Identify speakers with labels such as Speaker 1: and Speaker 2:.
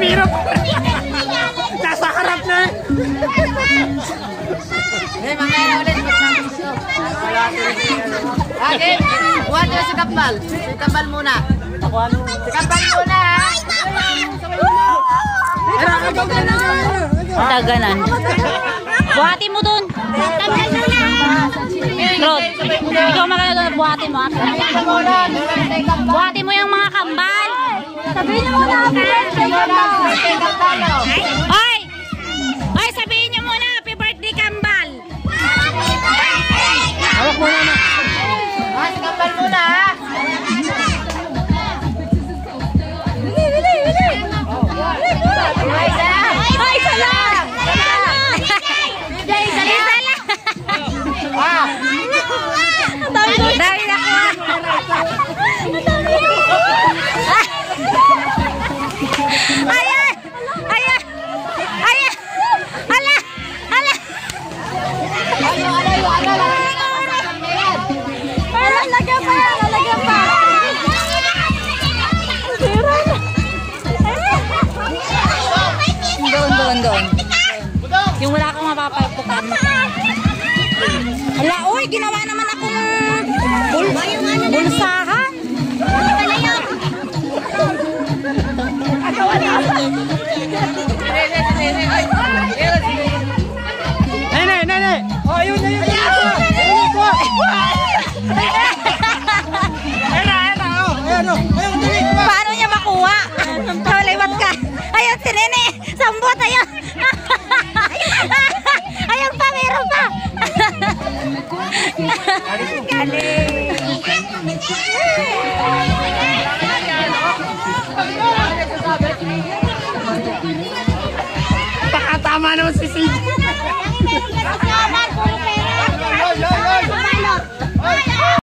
Speaker 1: Hirap. Nasa harap na.
Speaker 2: Hey, mangyayari ulit. Okay, buhat nyo si Kambal. Si Kambal muna. Si Kambal muna, ha?
Speaker 3: Taganan. Buhati mo dun. Rod, ikaw magano doon. Buhati mo. Buhati mo yung mga kambal.
Speaker 4: Sabihin niyo muna, happy birthday, Kambal.
Speaker 3: Hoy! Hoy, sabihin niyo muna, happy birthday, kambal.
Speaker 1: Hawak mo na.
Speaker 2: Si Kambal muna, ha?
Speaker 3: Hoy, salam! Isa lang! Dami na ko. Ayan! Ayan! Ayan! Ala! Ala!
Speaker 4: Lalagyan pa! Lalagyan pa!
Speaker 3: Doon. Yung wala akong mapapapukan. Ala, uy, ginawa naman akong bulsahan.
Speaker 1: Nene. Oh, ayun.
Speaker 3: Paano niya makuha? Liwat ka. Ayun, si Nene. Sambot, ayun. Ayun pa, meron pa. Galing.
Speaker 1: Pakatama naman si CJ.